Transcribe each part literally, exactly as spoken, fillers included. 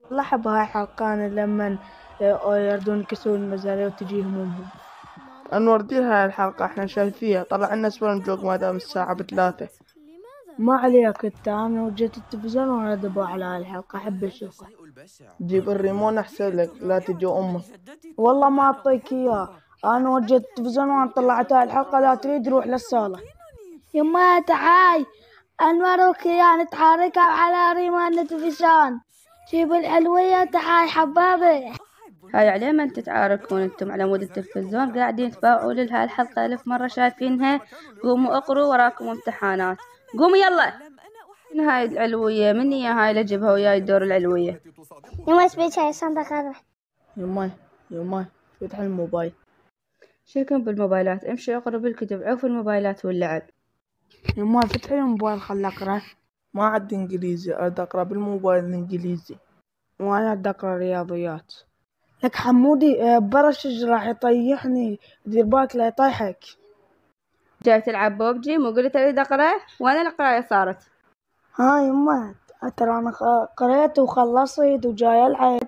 والله أحب هاي الحلقة لما يردون يكسرون المزارع وتجيهم أمهم. أنور دير هاي الحلقة احنا شايفيها، طلع لنا سبرم جوك ما دام الساعة بثلاثة. ما عليك انت، انا وجدت التلفزيون وانا ادبوا على هاي الحلقة احب اشوفها. جيب الريمون احسن لك لا تجي أمك. والله ما اعطيك اياه، انا وجدت التلفزيون وانا طلعت هاي الحلقة، لا تريد روح للصالة. يما تعاي انور وكيان نتحركوا على ريمان التلفزيون، جيب العلوية تعاي حبابي. هاي عليه من تتعاركون انتم على مود التلفزيون قاعدين تباعوا لها الحلقة ألف مرة شايفينها. قوموا اقروا وراكم امتحانات، قوموا يلا. من هاي العلوية؟ من هي هاي اللي جبها وياي دور العلوية؟ يما سبيتش هاي صندوق هذا. يماي يماي فتح الموبايل. شيلكم بالموبايلات، امشوا اقروا بالكتب، عوفوا الموبايلات واللعب. يما فتحي الموبايل خل اقرا. ما عندي انجليزي، اريد اقرا بالموبايل الانجليزي. وانا بدي اقرا رياضيات. لك حمودي برشج راح يطيحني، دير بالك لا يطيحك. جاي تلعب بوبجي؟ مو قلت اريد اقرا؟ وانا القراية صارت. ها يما ترى انا قريت وخلصت وجاي العب.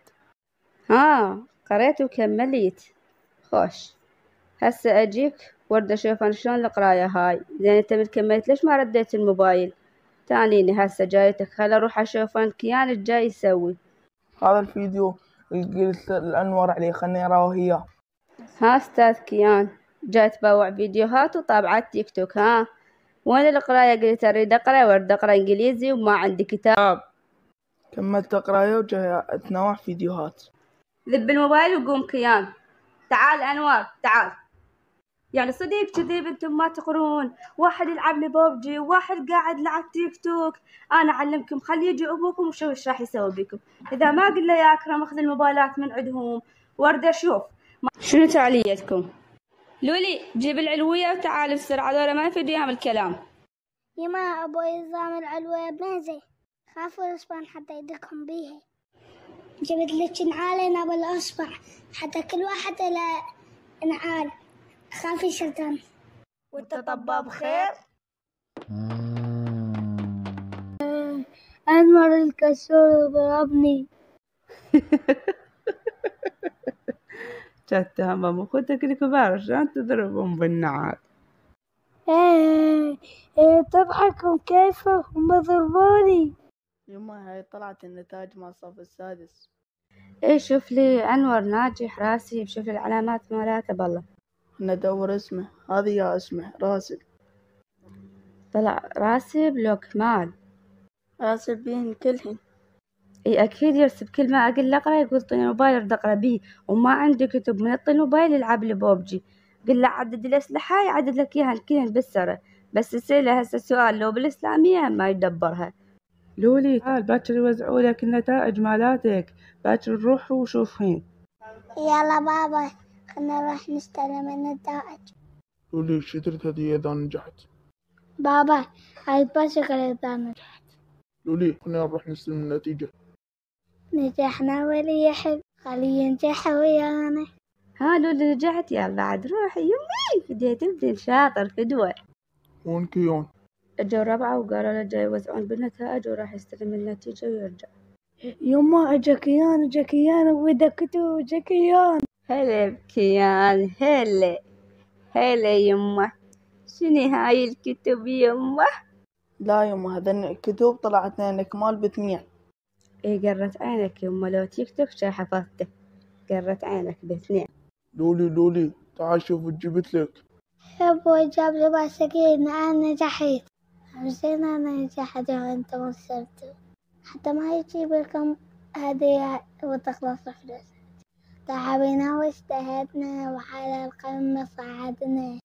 ها قريت وكمليت، خوش. هسه اجيك ورد اشوف انا شلون القراية هاي. زين انت من كملت ليش ما رديت الموبايل؟ تانيني هسه جايتك، خل اروح اشوف ان كيان ايش جاي يسوي. هذا الفيديو اللي قلت الأنور عليه خلني أراه إياه. ها استاذ كيان، جاي تبوع فيديوهات وطابعات تيك توك؟ ها وين القراية؟ قلت اريد اقرا ورد اقرا انجليزي وما عندي كتاب. كملت قراية وجاي أتنوع فيديوهات. ذب الموبايل وقوم كيان. تعال انوار تعال. يعني صدق كذب انتم ما تقرون؟ واحد يلعب لي بوبجي وواحد قاعد يلعب تيك توك. انا اعلمكم، خلي يجي ابوكم وشوف ايش راح يسوي بكم. اذا ما قل له يا اكرم اخذ الموبايلات من عندهم. ورده اشوف شنو تعليتكم. لولي جيب العلويه وتعال بسرعه، هذول ما يفيد اياهم الكلام. يما ابوي نظام العلوية بنزي، خافوا الاصبع حتى يدكم بيها. جبت لك نعالين ابو الاصبع حتى كل واحد له نعال، خافي شيطان. وانت طباب خير. انور الكسور ضربني. تتهم اخوتك الكبار عشان تضربهم بالنعال. ايه ايه تضحكوا كيف هم ضربوني. يما هاي طلعت النتائج مع الصف السادس. ايه شوف لي انور ناجح راسي، شوف لي العلامات مالاته بالله. ندور اسمه، هذه يا اسمه راسب. طلع راسب لو كمال. راسب بين كلهن. اي اكيد يرسب، كل ما اقول له اقرا يقول اعطيني الموبايل ارد اقرا بيه، وما عندي كتب. من اعطي الموبايل يلعب لي بوبجي. قل له عدد الاسلحه يعدد لك اياها كلهن بالسره، بس يصير هسه سؤال لو بالاسلاميه ما يدبرها. لولي تعال باكر يوزعوا لك النتائج مالاتك، باكر نروح وشوفين. يلا بابا خلنا نروح نستلم النتائج. قولي شترت هدية إذا نجحت. بابا هاي بس إذا نجحت. قولي خلينا نروح نستلم النتيجة. نجحنا ولي يحب خلي ينجح ويانا. ها لولي نجحت، يلا عاد روحي يمي فديت ابن شاطر فدوة. وين كيون؟ اجوا ربعه وقالوا له جاي يوزعون بالنتائج وراح يستلم النتيجة ويرجع. يما اجا كيان اجا كيان وده كتب اجا كيان. هلا بكيان، هلا هلا يمه. شني هاي الكتب يمه؟ لا يما هذا الكتب طلعت لنا كمال باثنين. ايه قرت عينك يمه، لو تيك توك شا حفظته. قرت عينك باثنين. لولي لولي تعال شوف جبت لك. أبوي جاب لي بسكين أنا نجحت. زين أنا نجحت وأنت ما صرتوا، حتى ما يجيب لكم هدية وتخلص فلوس. تعبنا واجتهدنا وعلى القمة صعدنا.